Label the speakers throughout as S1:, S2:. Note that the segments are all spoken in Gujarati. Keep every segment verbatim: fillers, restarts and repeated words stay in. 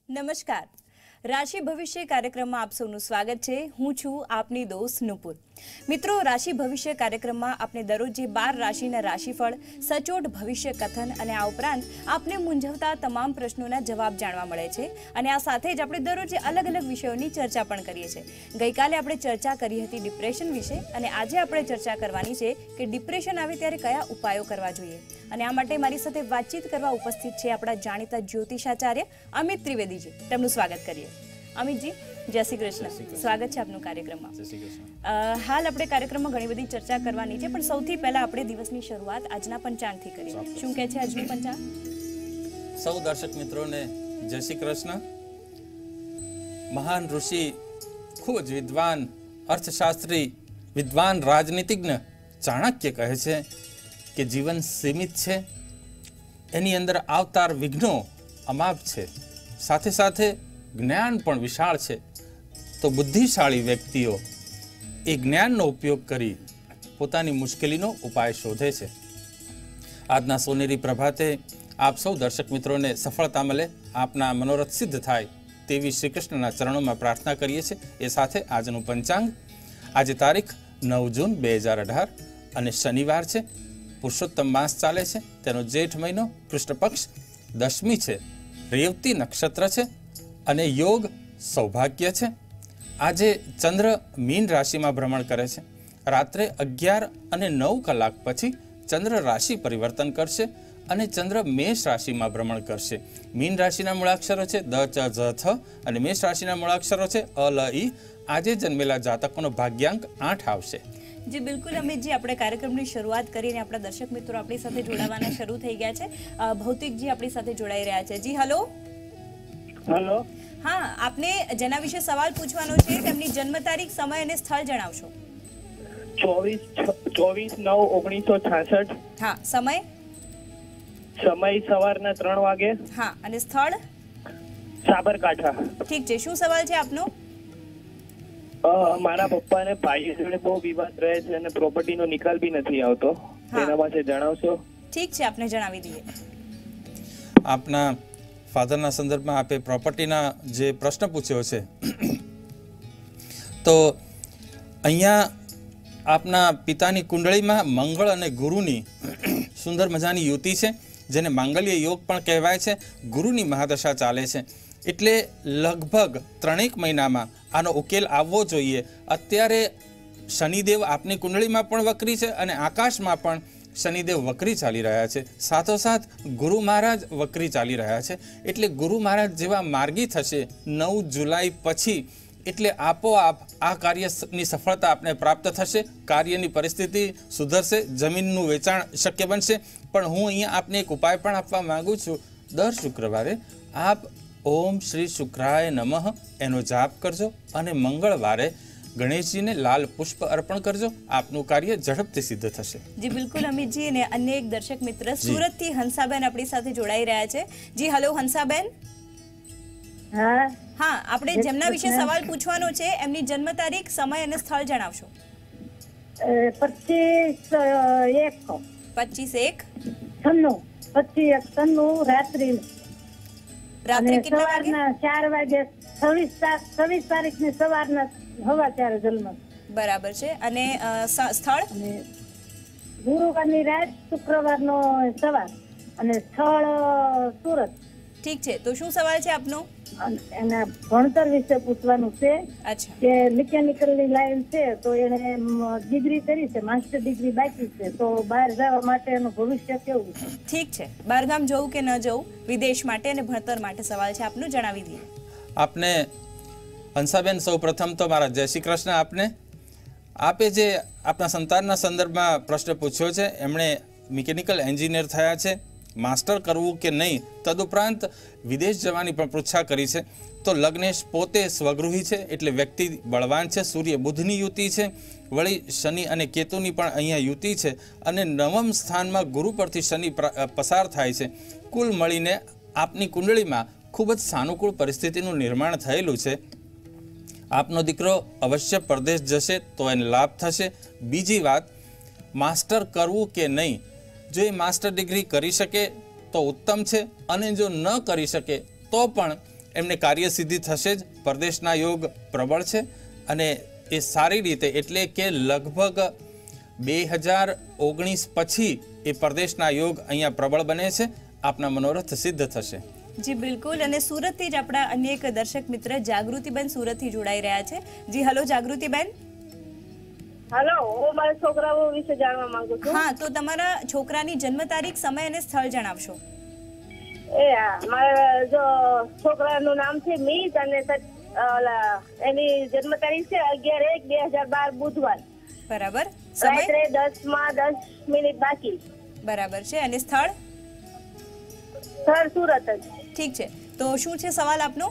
S1: નમસ્કાર, રાશિ ભવિષ્ય કાર્યક્રમમાં આપ સૌનું સ્વાગત છે। હું છું આપની દોસ્ત નુપુર। મિત્રો, રાશિ ભવિષ્ય કાર્યક્રમમાં આપણે દરરોજ જે બાર રાશિના રાશિફળ, સચોટ ભવિષ્ય કથન અને આ ઉપરાંત આપને મૂંઝવતા તમામ પ્રશ્નોના જવાબ જાણવા મળે છે અને આ સાથે જ આપણે દરરોજ અલગ અલગ વિષયોની ચર્ચા પણ કરીએ છીએ। ગઈકાલે આપણે ચર્ચા કરી હતી ડિપ્રેશન વિશે અને આજે આપણે ચર્ચા કરવાની છે કે ડિપ્રેશન આવે ત્યારે કયા ઉપાયો કરવા જોઈએ અને આ માટે મારી સાથે વાતચીત કરવા ઉપસ્થિત છે આપણા જાણીતા જ્યોતિષાચાર્ય અમિત ત્રિવેદીજી। તેમનું સ્વાગત કરીએ। અમિતજી, જય શ્રી કૃષ્ણ, સ્વાગત છે આપનું કાર્યક્રમમાં। હાલ આપણે કાર્યક્રમમાં ઘણી બધી ચર્ચા કરવાની છે, પણ સૌથી પહેલા આપણે દિવસની શરૂઆત આજના પંચાંગથી કરીએ। શું કહે છે આજનું પંચાંગ?
S2: સૌ દર્શક મિત્રોને જય શ્રી કૃષ્ણ। મહાન ઋષિ, ખૂબ જ વિદ્વાન અર્થશાસ્ત્રી, વિદ્વાન રાજનીતિજ્ઞ ચાણક્ય કહે છે કે જીવન સીમિત છે, એની અંદર આવતાર વિઘ્નો અમાપ છે, સાથે સાથે જ્ઞાન પણ વિશાળ છે। તો બુદ્ધિશાળી વ્યક્તિઓ એ જ્ઞાનનો ઉપયોગ કરી પોતાની મુશ્કેલીનો ઉપાય શોધે છે। આજના સોનેરી પ્રભાતે આપ સૌ દર્શક મિત્રોને સફળતા મળે, આપના મનોરથ સિદ્ધ થાય તેવી શ્રી કૃષ્ણના ચરણોમાં પ્રાર્થના કરીએ છીએ। એ સાથે આજનું પંચાંગ, આજે તારીખ નવ જૂન બે હજાર અઢાર અને શનિવાર છે, પુરુષોત્તમ માસ ચાલે છે, તેનો જેઠ મહિનો, કૃષ્ણ પક્ષ, દશમી છે, રેવતી નક્ષત્ર છે અને યોગ સૌભાગ્ય છે। આજે ચંદ્ર મીન રાશિમાં ભ્રમણ કરે છે। રાત્રે અગિયાર અને નવ કલાક પછી ચંદ્ર રાશિ પરિવર્તન કરશે અને ચંદ્ર મેષ રાશિમાં ભ્રમણ કરશે। મીન રાશિના મૂળાક્ષરો છે દ, ચ, જ, થ અને મેષ રાશિના મૂળાક્ષરો છે અ, લ, ઈ। આજે જન્મેલા જાતકોનો ભાગ્યાંક આઠ આવશે।
S1: જી બિલકુલ અમિતજી, આપણે કાર્યક્રમની શરૂઆત કરીને આપણા દર્શક મિત્રો આપણી સાથે જોડાવાના શરૂ થઈ ગયા છે। ભૌતિકજી આપણી સાથે જોડાઈ રહ્યા છે। જી હલો
S3: હેલો।
S1: હા, આપને જેના વિશે સવાલ પૂછવાનો છે તેમની જન્મ તારીખ, સમય અને સ્થળ જણાવશો।
S3: ચોવીસ ચોવીસ નવ ઓગણીસો છાસઠ।
S1: હા, સમય?
S3: સમય સવારના ત્રણ વાગે।
S1: હા, અને સ્થળ?
S3: સાબરકાંઠા।
S1: ઠીક છે, શું સવાલ છે આપનો?
S3: મારા પપ્પાને ભાઈ જોડે બહુ વિવાદ રહે છે અને પ્રોપર્ટીનો નિકાલ બી નથી આવતો, તેના પાસે જણાવશો?
S1: ઠીક છે, આપને જણાવી દઈએ।
S2: આપના ફાધરના સંદર્ભમાં આપે પ્રોપર્ટીના જે પ્રશ્ન પૂછ્યો છે, તો અહીંયા આપના પિતાની કુંડળીમાં મંગળ અને ગુરુની સુંદર મજાની યુતિ છે, જેને માંગલ્ય યોગ પણ કહેવાય છે। ગુરુની મહાદશા ચાલે છે, એટલે લગભગ ત્રણેક મહિનામાં આનો ઉકેલ આવવો જોઈએ। અત્યારે શનિદેવ આપની કુંડળીમાં પણ વક્રી છે અને આકાશમાં પણ શનિદેવ વક્રી ચાલી રહ્યા છે, સાથોસાથ ગુરુ મહારાજ વક્રી ચાલી રહ્યા છે। એટલે ગુરુ મહારાજ જેવા માર્ગી થશે નવ જુલાઈ પછી, એટલે આપોઆપ આ કાર્યની સફળતા આપને પ્રાપ્ત થશે, કાર્યની પરિસ્થિતિ સુધરશે, જમીનનું વેચાણ શક્ય બનશે। પણ હું અહીંયા આપને એક ઉપાય પણ આપવા માંગુ છું। દર શુક્રવારે આપ ઓમ શ્રી શુક્રાય નમઃ એનો જાપ કરજો અને મંગળવારે ગણેશજીને લાલ પુષ્પ અર્પણ કરજો, આપનું કાર્ય ઝડપથી સિદ્ધ થશે।
S1: જી બિલકુલ અમિતજી, અને અન્ય એક દર્શક મિત્ર સુરતથી હંસાબેન આપણી સાથે જોડાઈ રહ્યા છે। જી હલો હંસાબેન।
S4: હા
S1: હા, આપણે જેમના વિશે સવાલ પૂછવાનો છે એમની જન્મ તારીખ, સમય અને સ્થળ જણાવશો।
S4: પચીસ એક
S1: પચીસ એક
S4: છન્નું પચીસ એક છન્નું રાત્રિ
S1: રાત્રે કેટલા વાગે?
S4: સવારના ચાર વાગે છવ્વીસ છવ્વીસ તારીખ ની સવારના હવા ચાર જન્મ।
S1: બરાબર છે, અને સ્થળ?
S4: ગુરુવારની રાત, શુક્રવારનો સવાર અને સ્થળ સુરત।
S1: ઠીક છે, તો શું સવાલ છે આપનો?
S4: એના ભણતર વિશે પૂછવાનું છે કે મિકેનિકલની લાઈન છે, તો એને ડિગ્રી કરી છે, માસ્ટર ડિગ્રી બાકી છે, તો બહાર જવા માટે એનું ભવિષ્ય કેવું છે?
S1: ઠીક છે, બહારગામ જવું કે ન જવું, વિદેશ માટે અને ભણતર માટે સવાલ છે આપનું, જણાવી દઈએ।
S2: આપને હંસાબેન સૌ પ્રથમ તો મારા જય શ્રી કૃષ્ણ આપને। આપે જે આપના સંતાનના સંદર્ભમાં પ્રશ્ન પૂછ્યો છે, એમણે મિકેનિકલ એન્જિનિયર થયા છે, માસ્ટર કરવું કે નહીં, તદુપરાંત વિદેશ જવાની પણ પૃચ્છા કરી છે। તો લગ્નેશ પોતે સ્વગૃહી છે, એટલે વ્યક્તિ બળવાન છે, સૂર્ય બુધની યુતિ છે, વળી શનિ અને કેતુની પણ અહીંયા યુતિ છે અને નવમ સ્થાનમાં ગુરુ પરથી શનિ પસાર થાય છે। કુલ મળીને આપની કુંડળીમાં ખૂબ જ સાનુકૂળ પરિસ્થિતિનું નિર્માણ થયેલું છે। આપનો દીકરો અવશ્ય પરદેશ જશે તો એને લાભ થશે। બીજી વાત, માસ્ટર કરવું કે નહીં, જો એ માસ્ટર ડિગ્રી કરી શકે તો ઉત્તમ છે, અને જો ન કરી શકે તો પણ એમને કાર્યસિદ્ધિ થશે જ. પરદેશના યોગ પ્રબળ છે અને એ સારી રીતે, એટલે કે લગભગ બે હજાર ઓગણીસ પછી એ પરદેશના યોગ અહીંયા પ્રબળ બને છે. આપના મનોરથ સિદ્ધ થશે.
S1: જી બિલકુલ. અને સુરતથી જ આપણા અન્ય એક દર્શક મિત્ર જાગૃતિબેન સુરતથી જોડાઈ રહ્યા છે. જી હલો જાગૃતિબેન.
S4: હેલો, હું મારા છોકરાઓ વિશે જાણવા માંગુ છું.
S1: હા, તો તમારા છોકરાની જન્મ તારીખ, સમય અને સ્થળ જણાવશો.
S4: એ હા, મારા જો છોકરાનું નામ છે મીત અને એની જન્મ તારીખ છે અગિયાર એક બે હજાર બાર બુધવાર.
S1: બરાબર. સમય
S4: રાત્રે દસ માં દસ મિનિટ બાકી.
S1: બરાબર છે. અને સ્થળ?
S4: સ્થળ સુરત જ.
S1: ઠીક છે. તો શું છે સવાલ આપનો?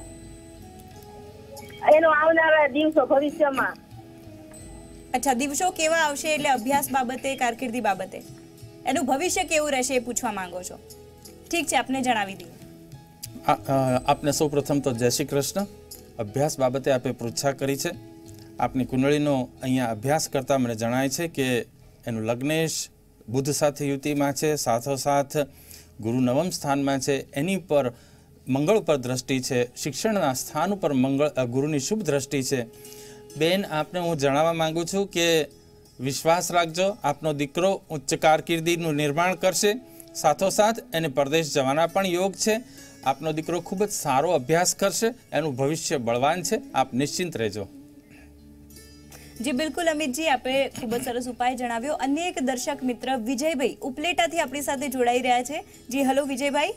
S4: એનો આવનારા દિવસો ભવિષ્યમાં.
S1: અચ્છા, દિવસો કેવા આવશે એટલે અભ્યાસ બાબતે, કારકિર્દી બાબતે એનું ભવિષ્ય કેવું રહેશે એ પૂછવા માંગો છો. ઠીક છે, આપને જણાવી દઈએ.
S2: આપને સૌ પ્રથમ તો જય શ્રી કૃષ્ણ. અભ્યાસ બાબતે આપે પૃચ્છા કરી છે. આપની કુંડળીનો અહીંયા અભ્યાસ કરતાં મને જણાય છે કે એનું લગ્નેશ બુધ સાથે યુતિમાં છે, સાથોસાથ ગુરુ નવમ સ્થાનમાં છે, એની પર મંગળ ઉપર દ્રષ્ટિ છે, શિક્ષણના સ્થાન ઉપર મંગળ ગુરુની શુભ દ્રષ્ટિ છે. બેન, આપને હું જણાવવા માંગુ છું કે વિશ્વાસ રાખજો, આપનો દીકરો ઉચ્ચ કારકિર્દીનું નિર્માણ કરશે. સાથોસાથ એને પરદેશ જવાના પણ યોગ છે. આપનો દીકરો ખૂબ જ સારો અભ્યાસ કરશે, એનું ભવિષ્ય બળવાન છે. આપ નિશ્ચિંત રહેજો.
S1: જી બિલકુલ અમિતજી, આપે ખૂબ જ સરસ ઉપાય જણાવ્યો. અન્ય એક દર્શક મિત્ર વિજયભાઈ ઉપલેટાથી આપણી સાથે જોડાઈ રહ્યા છે. જી હલો વિજયભાઈ.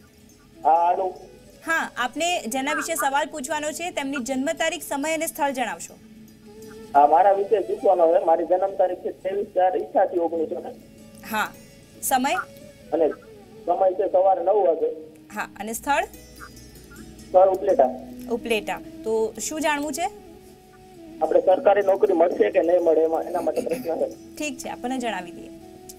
S1: હા, આપને જેના વિશે સવાલ પૂછવાનો છે તેમની જન્મ તારીખ, સમય અને સ્થળ જણાવશો.
S5: હા, મારા વિશે પૂછવાનો છે. મારી જન્મ તારીખ છે ત્રેવીસ ચાર અઠ્યાસી ઓગણીસો.
S1: હા, સમય?
S5: અને સમય છે સવારે નવ વાગે.
S1: હા, અને સ્થળ?
S5: સ્થળ ઉપલેટા.
S1: ઉપલેટા. તો શું જાણવું છે?
S5: આપણે સરકારી નોકરી મળશે કે નહીં મળે એમાં એના માટે પ્રશ્ન છે.
S1: ઠીક છે, આપણને જણાવી દઈએ.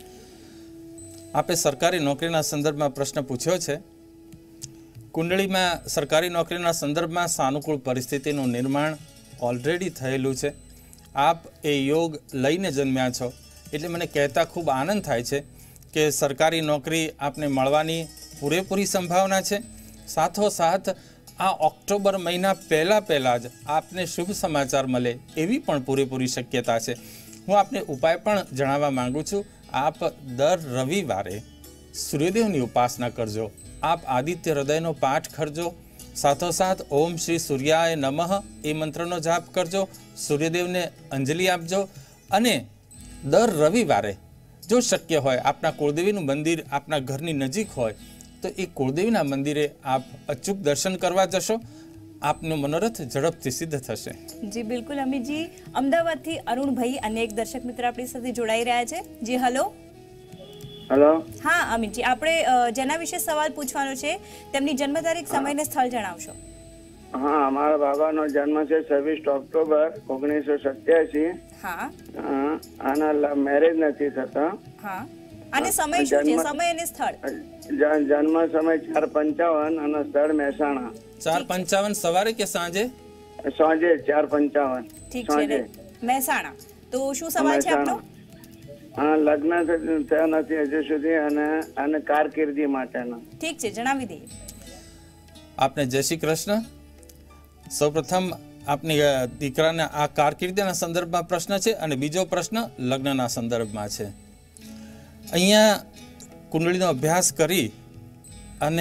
S2: આપે સરકારી નોકરીના સંદર્ભમાં પ્રશ્ન પૂછ્યો છે. કુંડળીમાં સરકારી નોકરીના સંદર્ભમાં સાનુકૂળ પરિસ્થિતિનું નિર્માણ ઓલરેડી થયેલું છે. આપ એ યોગ લઈને જન્મ્યા છો એટલે મને કહેતા ખૂબ આનંદ થાય છે કે સરકારી નોકરી આપને મળવાની પૂરેપૂરી સંભાવના છે. સાથોસાથ આ ઓક્ટોબર મહિના પહેલાં પહેલાં જ આપને શુભ સમાચાર મળે એવી પણ પૂરેપૂરી શક્યતા છે. હું આપને ઉપાય પણ જણાવવા માગું છું. આપ દર રવિવારે સૂર્યદેવની ઉપાસના કરજો. આપ આદિત્ય હૃદયનો પાઠ કરજો. સાથોસાથ ઓમ શ્રી સૂર્યાય નમઃ એ મંત્રનો જાપ કરજો. સૂર્યદેવને અંજલિ આપજો. અને દર રવિવારે જો શક્ય હોય આપના કુળદેવીનું મંદિર આપના ઘરની નજીક હોય તો એ કુળદેવીના મંદિરે આપ અચૂક દર્શન કરવા જશો. આપનું મનોરથ ઝડપથી સિદ્ધ થશે.
S1: જી બિલકુલ અમિતજી. અમદાવાદથી અરુણભાઈ અને એક દર્શક મિત્ર આપણી સાથે જોડાઈ રહ્યા છે. જી હલો.
S5: હેલો.
S1: હા અમિતજી, આપણે જેના વિશે સવાલ પૂછવાનો છે તેમની જન્મ તારીખ, સમય અને સ્થળ જણાવશો.
S5: હા, મારા બાબાનો જન્મ છે છવ્વીસ ઓક્ટોબર ઓગણીસો સત્યાસી.
S1: હા.
S5: આના મેરેજ નથી થતા.
S1: હા. અને સમય શું છે? સમય અને સ્થળ?
S5: જન્મ સમય ચાર પંચાવન અને સ્થળ મહેસાણા.
S2: ચાર પંચાવન સવારે કે સાંજે?
S5: સાંજે ચાર પંચાવન.
S1: ઠીક છે, મહેસાણા. તો શું સવાલ છે આપનો?
S5: હા, લગ્ન થયા નથી હજુ સુધી અને અને કારકિર્દી માટેના.
S1: ઠીક છે, જણાવી દઈએ.
S2: આપને જય શ્રી કૃષ્ણ. સૌપ્રથમ આપની દીકરાના આ કારકિર્દીના સંદર્ભમાં પ્રશ્ન છે અને બીજો પ્રશ્ન લગ્નના સંદર્ભમાં છે. અહીંયા કુંડળીનો અભ્યાસ કરી અને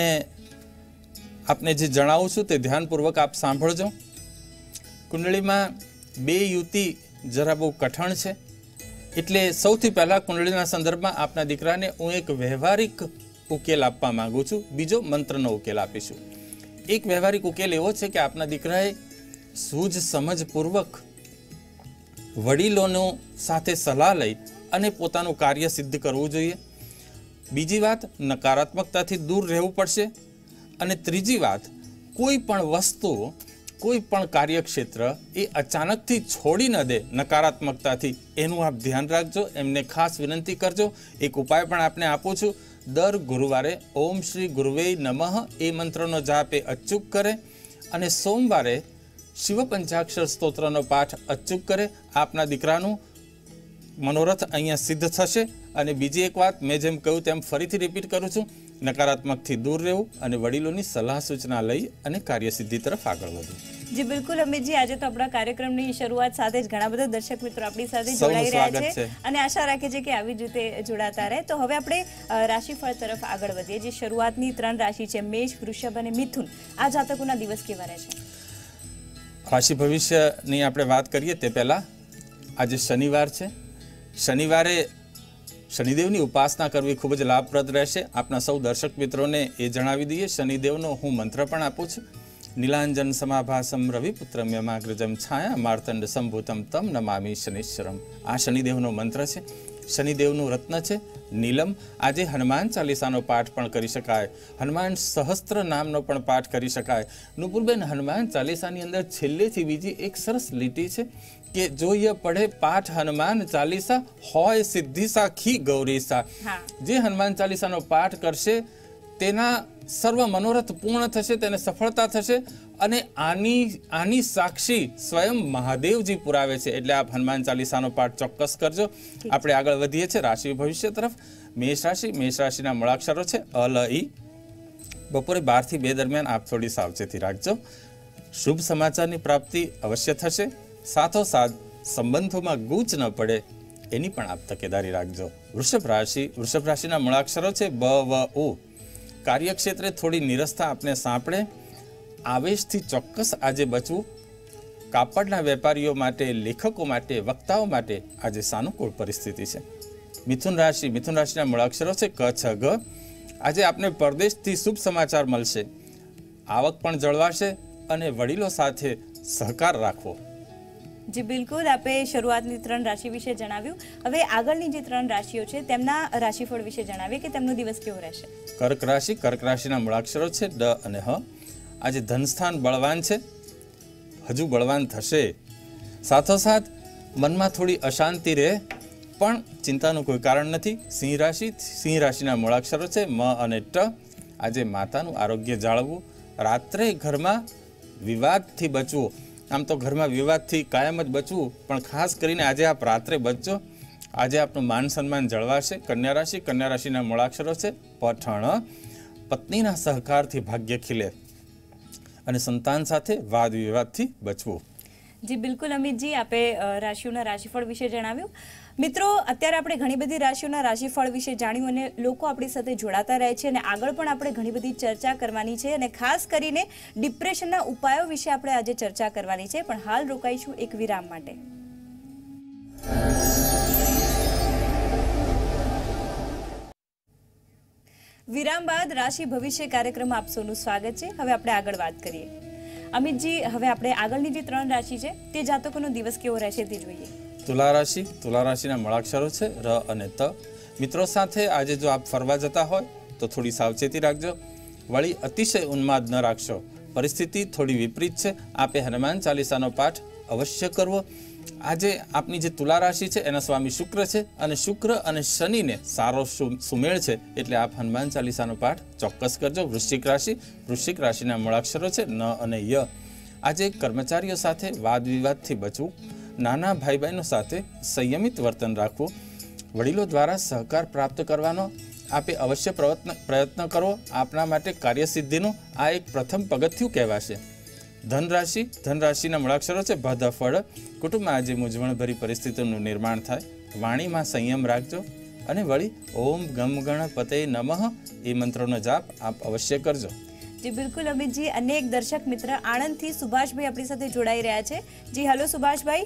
S2: આપને જે જણાવું છું તે ધ્યાનપૂર્વક આપ સાંભળજો. કુંડળીમાં બે યુતિ જરા બહુ કઠણ છે. એટલે સૌથી પહેલાં કુંડળીના સંદર્ભમાં આપના દીકરાને હું એક વ્યવહારિક ઉકેલ આપવા માંગુ છું. બીજો મંત્રનો ઉકેલ આપીશું. એક વ્યવહારિક ઉકેલ એવો છે કે આપના દીકરાએ સૂઝ સમજપૂર્વક વડીલોનો સાથે સલાહ લઈ અને પોતાનું કાર્ય સિદ્ધ કરવું જોઈએ. બીજી વાત, નકારાત્મકતાથી દૂર રહેવું પડશે. અને ત્રીજી વાત, કોઈ પણ વસ્તુ, કોઈ પણ કાર્યક્ષેત્ર એ અચાનકથી છોડી ન દે નકારાત્મકતાથી, એનું આપ ધ્યાન રાખજો. એમને ખાસ વિનંતી કરજો. એક ઉપાય પણ આપને આપું છું. દર ગુરુવારે ઓમ શ્રી ગુરુવે નમઃ એ મંત્રનો જાપ એ અચૂક કરે અને સોમવારે શિવ પંચાક્ષર સ્તોત્રનો પાઠ અચૂક કરે. આપના દીકરાનું મનોરથ અહીંયા સિદ્ધ થશે. અને બીજી એક વાત, મેં જેમ કહ્યું તેમ ફરીથી રિપીટ કરું છું, નકારાત્મકથી દૂર રહેવું અને વડીલોની સલાહ સૂચના લઈ અને કાર્યસિદ્ધિ તરફ આગળ વધવું.
S1: જી બિલકુલ અમિતજી, આજે તો આપણા કાર્યક્રમની શરૂઆત સાથે જ ઘણા બધા દર્શક મિત્રો આપણી સાથે જોડાઈ રહ્યા છે અને આશા રાખે છે કે આવી જ રીતે જોડાતા રહે. તો હવે આપણે રાશિફળ તરફ આગળ વધીએ. જે શરૂઆતની ત્રણ રાશિ છે, મેષ, વૃષભ અને મિથુન, આ જાતકોના દિવસ કેવા રહેશે?
S2: રાશિ ભવિષ્યની આપણે વાત કરીએ તે પહેલા આજે શનિવાર છે. શનિવારે શનિદેવની ઉપાસના કરવી ખૂબ જ લાભપ્રદ રહેશે. આપણા સૌ દર્શક મિત્રોને એ જણાવી દઈએ, શનિદેવનો હું મંત્ર પણ આપું છું. નીલાંજન સમાભાસમ રવિપુત્રમ યમાગ્રજમ છાયા માર્તંડ સંભૂતમ તમ નમામિ શનિશ્ચરમ. આ શનિદેવનો મંત્ર છે. શનિદેવનું રત્ન છે નીલમ. આજે હનુમાન ચાલીસાનો પાઠ પણ કરી શકાય, હનુમાન સહસ્ત્ર નામનો પણ પાઠ કરી શકાય. નુપુરબેન, હનુમાન ચાલીસાની અંદર છેલ્લેથી બીજી એક સરસ લીટી છે કે જો ય પડે પાઠ હનુમાન ચાલીસા હોય સિદ્ધિ સાખી ગૌરીસા. જે હનુમાન ચાલીસાનો પાઠ કરશે તેના સર્વ મનોરથ પૂર્ણ થશે, તેને સફળતા થશે અને આની આની સાક્ષી સ્વયં મહાદેવજી પુરાવે છે. એટલે આપ હનુમાન ચાલીસાનો પાઠ ચોક્કસ કરજો. આપણે આગળ વધીએ છીએ રાશિ ભવિષ્ય તરફ. મેષ રાશિ. મેષ રાશિના મૂળાક્ષરો છે અ, લ, ઈ. બપોરે બાર થી બે દરમિયાન આપ થોડી સાવચેતી રાખજો. શુભ સમાચારની પ્રાપ્તિ અવશ્ય થશે. સાથોસાથ સંબંધોમાં ગૂંચ ન પડે એની પણ આપ તકેદારી રાખજો. વૃષભ રાશિ. વૃષભ રાશિના મૂળાક્ષરો છે બ, વ, ઉ. કાર્યક્ષેત્રે થોડી નિરસતા આપને સાંપડે. આવેશથી ચોક્કસ આજે બચવું. કાપડના વેપારીઓ માટે, લેખકો માટે, વક્તાઓ માટે આજે સાનુકૂળ પરિસ્થિતિ છે. મિથુન રાશિ. મિથુન રાશિના મૂળાક્ષરો છે ક, છ, ગ. આજે આપને પરદેશથી શુભ સમાચાર મળશે. આવક પણ જળવાશે અને વડીલો સાથે સહકાર રાખવો.
S1: જી બિલકુલ, આપે શરૂઆતની ત્રણ રાશિ વિશે જણાવ્યું. હવે આગળની જે ત્રણ રાશિઓ છે તેમના રાશિફળ વિશે જણાવીએ કે તેમનો દિવસ કેવો રહેશે.
S2: કર્ક રાશિ. કર્ક રાશિના મૂળાક્ષરો છે ડ અને હ. આજે ધનસ્થાન બળવાન છે, હજુ બળવાન થશે. સાથોસાથ મનમાં થોડી અશાંતિ રહે પણ ચિંતાનું કોઈ કારણ નથી. સિંહ રાશિ. સિંહ રાશિના મૂળાક્ષરો છે મ અને ટ. આજે માતાનું આરોગ્ય જાળવવું. રાત્રે ઘરમાં વિવાદથી બચવું. આમ તો ઘરમાં વિવાદથી કાયમ જ બચવું, પણ ખાસ કરીને આજે આપ રાત્રે બચજો. આજે આપનું માન સન્માન જળવાશે. કન્યા રાશિ. કન્યા રાશિના મૂળાક્ષરો છે પઠણ. પત્નીના સહકારથી ભાગ્ય ખીલે અને સંતાન સાથે વાદ વિવાદથી બચવું.
S1: જી બિલકુલ અમિતજી, આપે રાશિઓના રાશિફળ વિશે જણાવ્યું. મિત્રો, અત્યારે આપણે ઘણી બધી રાશિઓના રાશિફળ વિશે જાણ્યું અને લોકો આપણી સાથે જોડાતા રહે છે અને આગળ પણ આપણે ઘણી બધી ચર્ચા કરવાની છે અને ખાસ કરીને ડિપ્રેશનના ઉપાયો વિશે આપણે આજે ચર્ચા કરવાની છે. પણ હાલ રોકાઈશું એક વિરામ માટે. વિરામ બાદ રાશિ ભવિષ્ય કાર્યક્રમમાં આપ સૌનું સ્વાગત છે. હવે આપણે આગળ વાત કરીએ. અમિતજી, હવે આપણે આગળની જે ત્રણ રાશિ છે તે જાતકોનો દિવસ કેવો રહેશે તે જોઈએ.
S2: તુલા રાશિ. તુલા રાશિના મૂળાક્ષરો છે ર અને ત. મિત્રો સાથે આજે જો આપ ફરવા જતા હોય તો થોડી સાવચેતી રાખજો. વળી અતિશય ઉન્માદ ન રાખશો. પરિસ્થિતિ થોડી વિપરીત છે. આપે હનુમાન ચાલીસાનો પાઠ અવશ્ય કરવો. આજે આપની જે તુલા રાશિ છે એના સ્વામી શુક્ર છે અને શુક્ર અને શનિને સારો સુમેળ છે, એટલે આપ હનુમાન ચાલીસાનો પાઠ ચોક્કસ કરજો. વૃશ્ચિક રાશિ. વૃશ્ચિક રાશિના મૂળાક્ષરો છે ન અને ય. આજે કર્મચારીઓ સાથે વાદ વિવાદથી બચવું. નાના ભાઈ બહેનો સાથે સંયમિત વર્તન રાખવું. વડીલો દ્વારા સહકાર પ્રાપ્ત કરવાનો આપે અવશ્ય પ્રયત્ન પ્રયત્ન કરવો. આપના માટે કાર્યસિદ્ધિનું આ એક પ્રથમ પગથિયું કહેવાશે. ધનરાશિ. ધનરાશિના મૂળાક્ષરો છે ભ, ધ, ફળ. કુટુંબમાં આજે મૂંઝવણભરી પરિસ્થિતિનું નિર્માણ થાય. વાણીમાં સંયમ રાખજો અને વળી ઓમ ગમ ગણપતે નમઃ એ મંત્રનો જાપ આપ અવશ્ય કરજો.
S1: જી બિલકુલ અમિતજી, અનેક દર્શક મિત્ર આણંદથી સુભાષભાઈ આપણી સાથે જોડાઈ રહ્યા છે. જી હલો સુભાષભાઈ.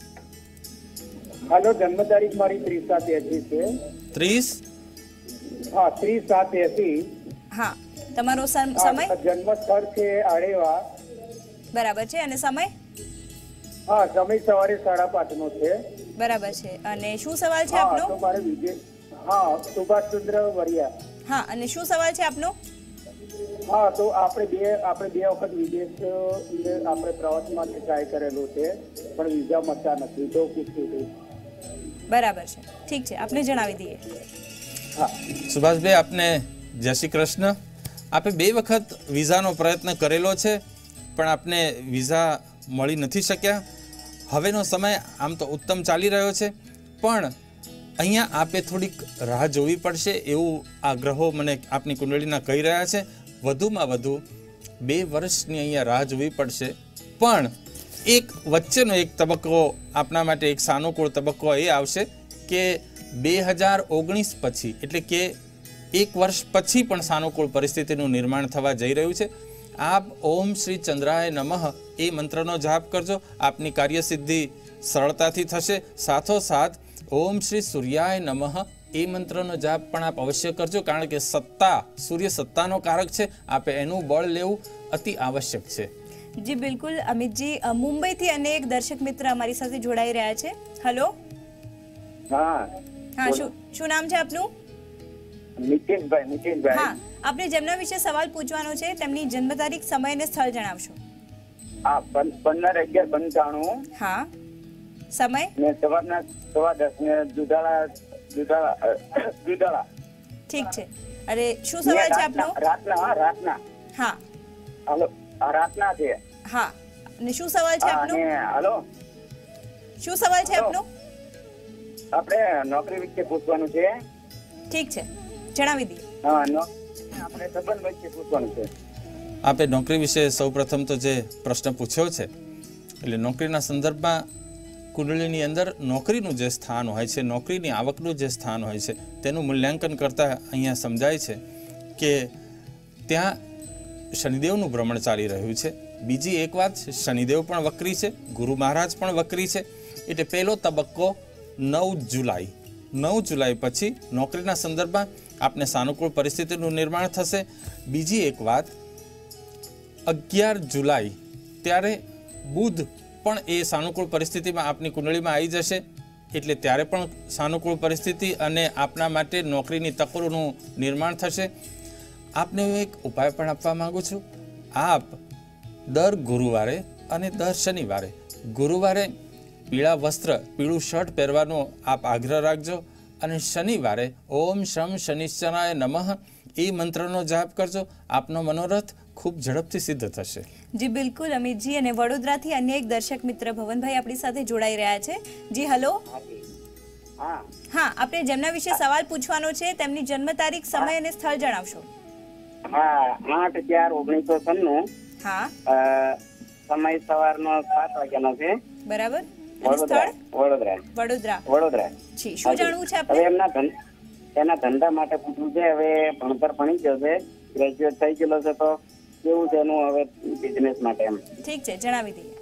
S6: હાલો, જન્મ તારીખ મારી ત્રીસ સાત એસી છે.
S2: ત્રીસ
S6: હા ત્રીસ સાત એસી.
S1: હા, તમારો સમય?
S6: જન્મ સ્થળ છે આડેવા.
S1: બરાબર છે. અને સમય?
S6: હા, સમય સવારે સાડા પાંચ નો છે.
S1: બરાબર છે. અને શું સવાલ છે આપનો?
S6: તો મારે વિજય હા સુભાષચંદ્ર વરિયા.
S1: હા, અને શું સવાલ છે આપનો?
S6: હા, તો આપણે બે આપણે બે વખત વિદેશ આપણે પ્રવાસ માટે ટ્રાય કરેલું છે પણ વિઝા મળતા નથી, તો પૂછ્યું હતું.
S1: બરાબર છે, ઠીક છે, આપને જણાવી દઈએ.
S6: હા
S2: સુભાષભાઈ, આપને જય શ્રી કૃષ્ણ. આપે બે વખત વિઝાનો પ્રયત્ન કરેલો છે પણ આપને વિઝા મળી નથી શક્યા. હવેનો સમય આમ તો ઉત્તમ ચાલી રહ્યો છે, પણ અહીંયા આપે થોડીક રાહ જોવી પડશે એવું આ ગ્રહો મને આપની કુંડળીના કહી રહ્યા છે. વધુમાં વધુ બે વર્ષની અહીંયા રાહ જોવી પડશે. પણ એક વચ્ચેનો એક તબક્કો આપના માટે એક સાનુકૂળ તબક્કો એ આવશે કે બે હજાર ઓગણીસ પછી, એટલે કે એક વર્ષ પછી પણ સાનુકૂળ પરિસ્થિતિનું નિર્માણ થવા જઈ રહ્યું છે. આપ ઓમ શ્રી ચંદ્રાય નમઃ એ મંત્રનો જાપ કરજો, આપની કાર્યસિદ્ધિ સરળતાથી થશે. સાથોસાથ ઓમ શ્રી સૂર્યાય નમઃ એ મંત્રનો જાપ પણ આપ અવશ્ય કરજો, કારણ કે સત્તા, સૂર્ય સત્તાનો કારક છે. આપે એનું બળ લેવું અતિ આવશ્યક છે.
S1: જી બિલકુલ અમિતજી, મુંબઈથી અનેક દર્શક મિત્ર અમારી સાથે જોડાઈ રહ્યા છે. હેલો.
S5: હા
S1: હા, શું શું નામ છે આપનું?
S5: નીતિશભાઈ. નીતિશભાઈ.
S1: હા, આપને જેમના વિશે સવાલ પૂછવાનો છે તેમની જન્મ તારીખ, સમય અને સ્થળ જણાવશો.
S5: હા, પંદર અગિયાર પંચાણું.
S1: હા, સમય
S5: ને સવારના સવા દસ ને દુધાળા દુધાળા દુધાળા.
S1: ઠીક છે. અરે શું સવાલ છે આપનો?
S5: રાતના. હા, રાતના.
S1: હા,
S5: હલો, આ રાતના છે.
S1: હા, અને શું સવાલ છે આપનો?
S5: હલો,
S1: શું સવાલ છે આપનો?
S5: આપણે નોકરી વિશે પૂછવાનું છે.
S1: ઠીક છે, જણાવી દઈએ.
S5: હા, આપણે સંબંધ વિશે પૂછવાનું છે.
S2: આપે નોકરી વિશે સૌપ્રથમ તો જે પ્રશ્ન પૂછ્યો છે, એટલે નોકરીના સંદર્ભમાં કુંડળીની અંદર નોકરીનું જે સ્થાન હોય છે, નોકરીની આવકનું જે સ્થાન હોય છે, તેનું મૂલ્યાંકન કરતાં અહીંયા સમજાય છે કે ત્યાં શનિદેવનું ભ્રમણ ચાલી રહ્યું છે. બીજી એક વાત, શનિદેવ પણ વક્રી છે, ગુરુ મહારાજ પણ વક્રી છે. એટલે પહેલો તબક્કો નવ જુલાઈ નવ જુલાઈ પછી નોકરીના સંદર્ભમાં આપને સાનુકૂળ પરિસ્થિતિનું નિર્માણ થશે. બીજી એક વાત, અગિયાર જુલાઈ ત્યારે બુધ પણ એ સાનુકૂળ પરિસ્થિતિમાં આપની કુંડળીમાં આવી જશે. એટલે ત્યારે પણ સાનુકૂળ પરિસ્થિતિ અને આપના માટે નોકરીની તકોનું નિર્માણ થશે. આપને હું એક ઉપાય પણ આપવા માંગુ છું. આપ દર ગુરુવારે અને દર શનિવારે ગુરુવારે પીળા વસ્ત્ર, પીળું શર્ટ પહેરવાનો આપ આગ્રહ રાખજો. અને શનિવારે ઓમ શમ શનિશ્ચરાય નમઃ એ મંત્રનો જાપ કરજો. આપનો મનોરથ ખૂબ ઝડપથી સિદ્ધ થશે.
S1: જી બિલકુલ અમિતજી, અને વડોદરાથી અન્ય એક દર્શક મિત્ર ભવનભાઈ આપણી સાથે જોડાઈ રહ્યા છે. જી હેલો.
S5: હા
S1: હા, આપણે જેમના વિશે સવાલ પૂછવાનો છે તેમની જન્મ તારીખ, સમય અને સ્થળ જણાવશો.
S5: હા, આઠ ચાર ઓગણીસો છન્નું.
S1: હા,
S5: સમય સવારનો સાત વાગ્યાનો છે.
S1: બરાબર.
S5: વડોદરા. વડોદરા.
S1: વડોદરા.
S5: વડોદરા.
S1: જી, શું જાણવું છે
S5: હવે
S1: આપણે?
S5: એમના એના ધંધા માટે પૂછવું છે. હવે ભણતર ભણી ગયો છે, ગ્રેજ્યુએટ થઈ ગયેલો છે, તો કેવું છે એનું હવે બિઝનેસ માટે એમ?
S1: ઠીક છે, જણાવી દઈએ.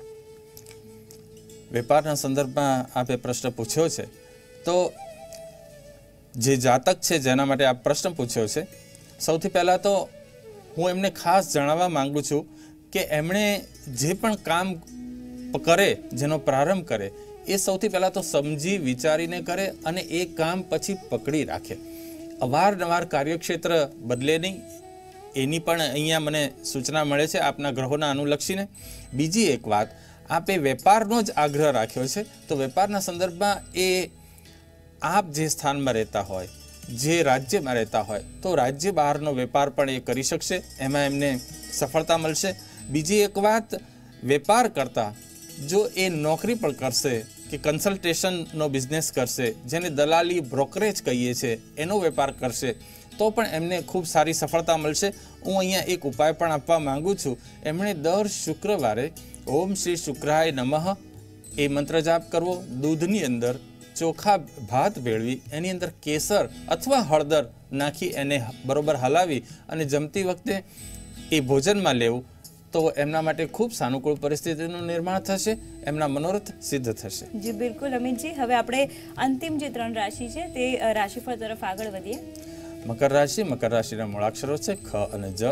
S2: વેપારના સંદર્ભમાં આપે પ્રશ્ન પૂછ્યો છે, તો જે જાતક છે જેના માટે આ પ્રશ્ન પૂછ્યો છે, સૌથી પહેલાં તો હું એમને ખાસ જણાવવા માંગુ છું કે એમણે જે પણ કામ કરે, જેનો પ્રારંભ કરે, એ સૌથી પહેલાં તો સમજી વિચારીને કરે અને એ કામ પછી પકડી રાખે. અવારનવાર કાર્યક્ષેત્ર બદલે નહીં, એની પણ અહીંયા મને સૂચના મળે છે આપના ગ્રહોના અનુલક્ષીને. બીજી એક વાત, આપે વેપારનો જ આગ્રહ રાખ્યો છે, તો વેપારના સંદર્ભમાં એ આપ જે સ્થાનમાં રહેતા હોય, જે રાજ્યમાં રહેતા હોય, તો રાજ્ય બહારનો વેપાર પણ એ કરી શકશે, એમાં એમને સફળતા મળશે. બીજી એક વાત, વેપાર કરતાં જો એ નોકરી પણ કરશે કે કન્સલ્ટેશનનો બિઝનેસ કરશે, જેને દલાલી બ્રોકરેજ કહીએ છીએ, એનો વેપાર કરશે, તો પણ એમને ખૂબ સારી સફળતા મળશે. હું અહીંયા એક ઉપાય પણ આપવા માંગુ છું. એમણે દર શુક્રવારે ઓમ શ્રી શુક્રાય નમઃ એ મંત્ર જાપ કરવો. દૂધની અંદર ચોખા ભાત ભેળવી એની અંદર કેસર અથવા હળદર નાખી એને બરોબર હલાવી અને જમતી વખતે એ ભોજનમાં લેવું, તો એમના માટે ખૂબ સાનુકૂળ પરિસ્થિતિનું નિર્માણ થશે, એમના મનોરથ સિદ્ધ થશે.
S1: જી બિલકુલ અમિતજી, હવે આપણે અંતિમ જે ત્રણ રાશિ છે તે રાશિફળ તરફ આગળ વધીએ.
S2: મકર રાશિ. મકર રાશિના મૂળાક્ષરો છે ખ અને જ.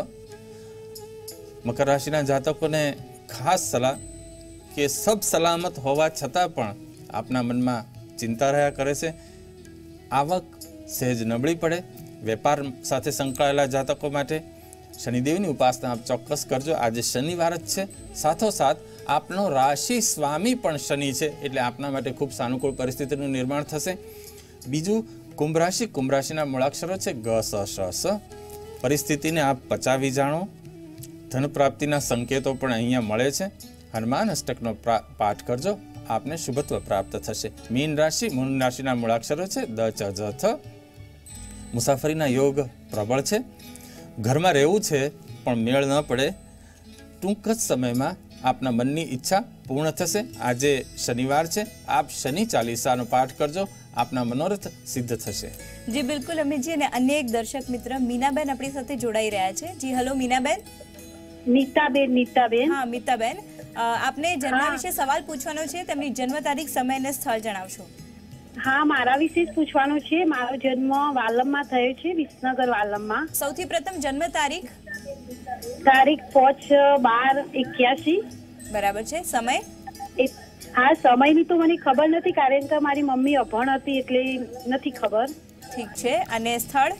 S2: મકર રાશિના જાતકોને ખાસ સલાહ કે સબ સલામત હોવા છતાં પણ આપના મનમાં ચિંતા રહ્યા કરે છે. આવક સહેજ નબળી પડે. વેપાર સાથે સંકળાયેલા જાતકો માટે શનિદેવની ઉપાસના આપ ચોક્કસ કરજો. આજે શનિવાર જ છે, સાથોસાથ આપનો રાશિ સ્વામી પણ શનિ છે, એટલે આપના માટે ખૂબ સાનુકૂળ પરિસ્થિતિનું નિર્માણ થશે. બીજું, કુંભ રાશિ. કુંભ રાશિના મૂળાક્ષરો છે ગ સ શ સ. પરિસ્થિતિને આપ પચાવી જાણો. ધન પ્રાપ્તિના સંકેતો પણ અહીંયા મળે છે. હનુમાન અષ્ટકનો પાઠ કરજો. આપને શુભત્વ પ્રાપ્ત થશે. મીન રાશિ, મૂન રાશિના મૂળાક્ષરો છે દ, ચ, જ, થ. મુસાફરીના યોગ પ્રબળ છે. ઘરમાં રહેવું છે પણ મેળ ન પડે. ટૂંક જ સમયમાં આપના મનની ઈચ્છા પૂર્ણ થશે. આજે શનિવાર છે, આપ શનિ ચાલીસાનો પાઠ કરજો, આપના મનોરથ સિદ્ધ થશે.
S1: જી બિલકુલ અમિતજી. અને અન્ય એક દર્શક મિત્ર મીનાબેન આપણી સાથે જોડાઈ રહ્યા છે. જી હલો મીનાબેન.
S4: નીતાબેન નીતાબેન
S1: હા મિતાબેન, આપને જન્મ વિશે સવાલ પૂછવાનો છે. તેમની જન્મ તારીખ, સમય અને સ્થળ જણાવશો.
S4: હા, મારા વિશે જ પૂછવાનું છે. મારો જન્મ વાલમમાં થયો છે, વિસનગર વાલમમાં.
S1: સૌથી પ્રથમ જન્મ તારીખ?
S4: તારીખ પાંચ બાર એક્યાસી.
S1: બરાબર છે. સમય?
S4: હા, સમયની તો મને ખબર નથી, કારણ કે મારી મમ્મી અભણ હતી એટલે નથી ખબર.
S1: ઠીક છે. અને સ્થળ?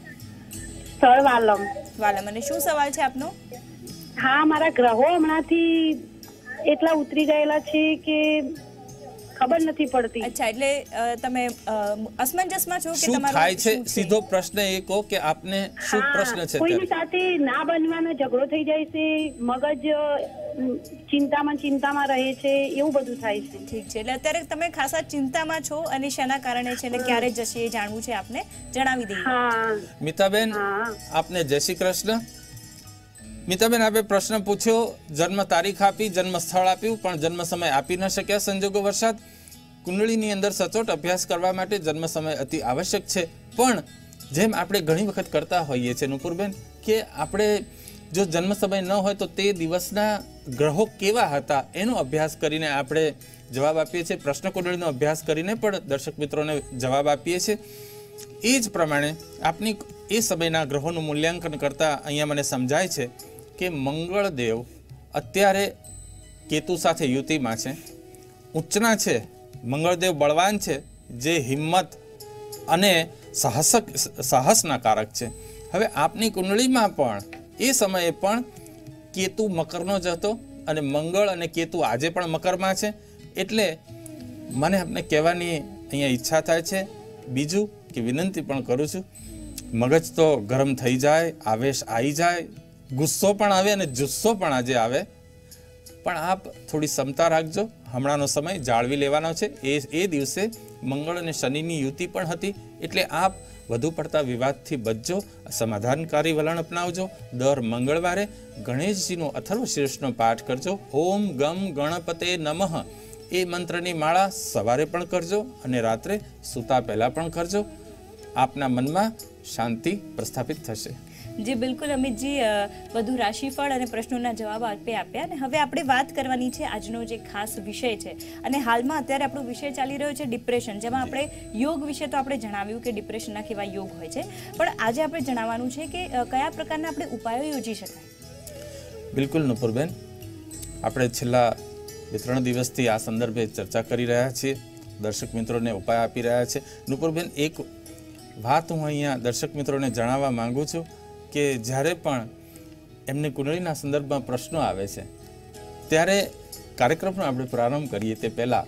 S4: સ્થળ વાલમ.
S1: વાલમ. અને શું સવાલ છે આપનો?
S4: હા, મારા ગ્રહો હમણાંથી એટલા ઉતરી ગયેલા છે કે ખબર નથી પડતી.
S1: અચ્છા, એટલે તમે અસમંજસમાં છો કે
S2: શું
S1: તમારો
S2: થાય છે? સીધો પ્રશ્ન એ કહો કે આપને શું પ્રશ્ન છે?
S4: કોઈની સાથે ના બનવાનો ઝઘડો થઈ જાય છે, મગજ ચિંતામાં ચિંતામાં રહે છે, એવું બધું થાય છે.
S1: ઠીક છે. એટલે અત્યારે તમે ખાસા ચિંતામાં છો અને શેના કારણે છે અને ક્યારે જશે એ જાણવું છે આપને, જણાવી દઈએ.
S4: હા
S2: મિતાબેન, આપને જય શ્રી કૃષ્ણ. મિતાબેન, આપે પ્રશ્ન પૂછ્યો, જન્મ તારીખ આપી, જન્મ સ્થળ આપ્યું, પણ જન્મ સમય આપી ન શક્યા સંજોગો વરસાદ. કુંડળીની અંદર સચોટ અભ્યાસ કરવા માટે જન્મ સમય અતિ આવશ્યક છે. પણ જેમ આપણે ઘણી વખત કરતા હોઈએ છીએ નુપુરબેન, કે આપણે જો જન્મ સમય ન હોય તો તે દિવસના ગ્રહો કેવા હતા એનો અભ્યાસ કરીને આપણે જવાબ આપીએ છીએ. પ્રશ્ન કુંડળીનો અભ્યાસ કરીને પણ દર્શક મિત્રોને જવાબ આપીએ છીએ. એ જ પ્રમાણે આપની એ સમયના ગ્રહોનું મૂલ્યાંકન કરતા અહીંયા મને સમજાય છે કે મંગળદેવ અત્યારે કેતુ સાથે યુતિમાં છે, ઉચ્ચના છે. મંગળદેવ બળવાન છે, જે હિંમત અને સાહસક સાહસના કારક છે. હવે આપની કુંડળીમાં પણ એ સમયે પણ કેતુ મકરનો જ હતો અને મંગળ અને કેતુ આજે પણ મકરમાં છે. એટલે મને આપને કહેવાની અહીંયા ઈચ્છા થાય છે. બીજું કે વિનંતી પણ કરું છું, મગજ તો ગરમ થઈ જાય, આવેશ આવી જાય, ગુસ્સો પણ આવે અને જુસ્સો પણ આજે આવે, પણ આપ થોડી ક્ષમતા રાખજો. હમણાંનો સમય જાળવી લેવાનો છે. એ એ દિવસે મંગળ અને શનિની યુતિ પણ હતી, એટલે આપ વધુ પડતા વિવાદથી બચજો, સમાધાનકારી વલણ અપનાવજો. દર મંગળવારે ગણેશજીનો અથર્વ શીર્ષનો પાઠ કરજો. ઓમ ગમ ગણપતે નમઃ એ મંત્રની માળા સવારે પણ કરજો અને રાત્રે સૂતા પહેલા પણ કરજો. આપના મનમાં શાંતિ પ્રસ્થાપિત થશે.
S1: જી બિલકુલ અમિતજી, વધુ રાશિફળ અને પ્રશ્નોના જવાબ આપે આપ્યા. અને હવે આપણે વાત કરવાની છે આજનો જે ખાસ વિષય છે. અને હાલમાં અત્યારે આપણો વિષય ચાલી રહ્યો છે ડિપ્રેશન, જેમાં આપણે યોગ વિશે તો આપણે જણાવ્યું કે ડિપ્રેશનના કેવા યોગ હોય છે, પણ આજે આપણે જણાવવાનું છે કે કયા પ્રકારના આપણે ઉપાયો યોજી શકાય.
S2: બિલકુલ નુપુરબેન, આપણે છેલ્લા બે ત્રણ દિવસથી આ સંદર્ભે ચર્ચા કરી રહ્યા છીએ, દર્શક મિત્રોને ઉપાય આપી રહ્યા છે. નુપુરબેન, એક વાત હું અહીંયા દર્શક મિત્રોને જણાવવા માંગુ છું કે જ્યારે પણ એમની કુંડળીના સંદર્ભમાં પ્રશ્નો આવે છે, ત્યારે કાર્યક્રમનો આપણે પ્રારંભ કરીએ તે પહેલાં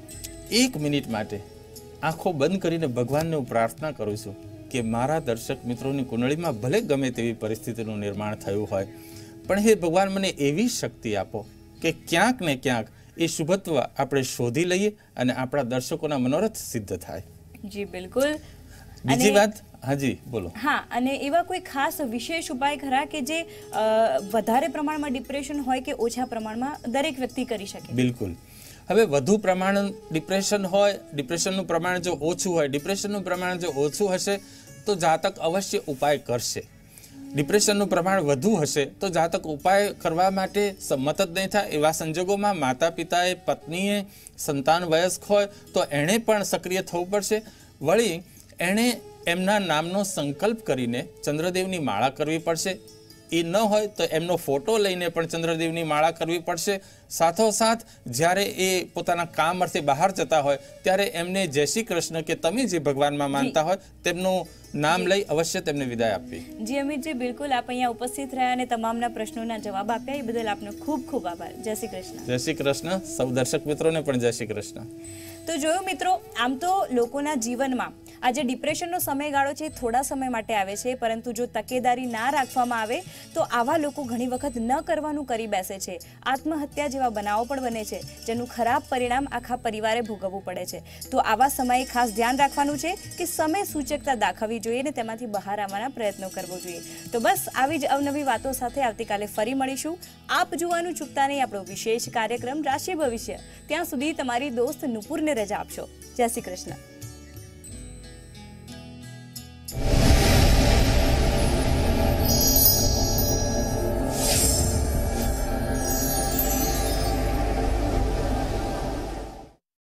S2: એક મિનિટ માટે આંખો બંધ કરીને ભગવાનને હું પ્રાર્થના કરું છું કે મારા દર્શક મિત્રોની કુંડળીમાં ભલે ગમે તેવી પરિસ્થિતિનું નિર્માણ થયું હોય, પણ હે ભગવાન, મને એવી શક્તિ આપો કે ક્યાંક ને ક્યાંક એ શુભત્વ આપણે શોધી લઈએ અને આપણા દર્શકોના મનોરથ સિદ્ધ થાય.
S1: જી બિલકુલ.
S2: બીજી વાત, હાજી બોલો.
S1: હા, અને એવા કોઈ ખાસ વિશેષ ઉપાય ખરા કે જે વધારે પ્રમાણમાં ડિપ્રેશન હોય કે ઓછા પ્રમાણમાં દરેક વ્યક્તિ કરી શકે?
S2: બિલકુલ. હવે વધુ પ્રમાણ ડિપ્રેશન હોય, ડિપ્રેશનનું પ્રમાણ જો ઓછું હોય, ડિપ્રેશનનું પ્રમાણ જો ઓછું હશે તો જાતક અવશ્ય ઉપાય કરશે. ડિપ્રેશનનું પ્રમાણ વધુ હશે તો જાતક ઉપાય કરવા માટે સંમત જ નહીં થાય. એવા સંજોગોમાં માતા પિતાએ, પત્નીએ, સંતાન વયસ્ક હોય તો એણે પણ સક્રિય થવું પડશે. વળી એણે એમના નામનો સંકલ્પ કરીને ચંદ્રદેવની માળા કરવી પડશે. એ ન હોય તો એમનો ફોટો લઈને પણ ચંદ્રદેવની માળા કરવી પડશે. સાથોસાથ જ્યારે એ પોતાના કામ અર્થે બહાર જતા હોય ત્યારે એમને જય શ્રી કૃષ્ણ કે તમે જે ભગવાનમાં માનતા હોય તેમનું નામ લઈ અવશ્ય તેમને વિદાય આપવી.
S1: જી અમિતજી, બિલકુલ. આપ અહીંયા ઉપસ્થિત રહ્યા અને તમામના પ્રશ્નોના જવાબ આપ્યા એ બદલ આપનો ખૂબ ખૂબ આભાર. જય શ્રી કૃષ્ણ.
S2: જય શ્રી કૃષ્ણ. સૌ દર્શક મિત્રોને પણ જય શ્રી કૃષ્ણ.
S1: તો જોયું મિત્રો, આમ તો લોકોના જીવનમાં આ જે ડિપ્રેશનનો સમયગાળો છે થોડા સમય માટે આવે છે, પરંતુ જો તકેદારી ના રાખવામાં આવે તો આવા લોકો ઘણી વખત ન કરવાનું કરી બેસે છે. આત્મહત્યા જેવા બનાવો પણ બને છે, જેનું ખરાબ પરિણામ આખા પરિવારે ભોગવવું પડે છે. તો આવા સમયે ખાસ ધ્યાન રાખવાનું છે કે સમય સૂચકતા દાખવવી જોઈએ અને તેમાંથી બહાર આવવાના પ્રયત્નો કરવો જોઈએ. તો બસ આવી જ અવનવી વાતો સાથે આવતીકાલે ફરી મળીશું. આપ જોવાનું ચૂકતા નહીં આપણો વિશેષ કાર્યક્રમ રાશિ ભવિષ્ય. ત્યાં સુધી તમારી દોસ્ત નુપુરને રજા આપશો. જય શ્રી કૃષ્ણ.